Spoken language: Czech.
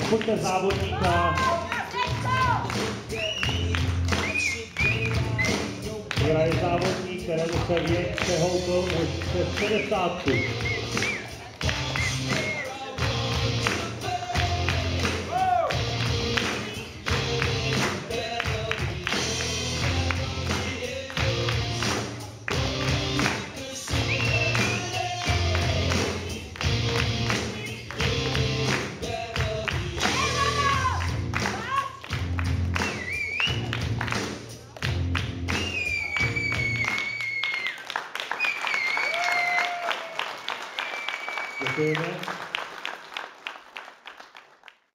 Pojďte závodníka. Hraje závodník, kterému se věk přehoupil už přes 60. Děkujeme.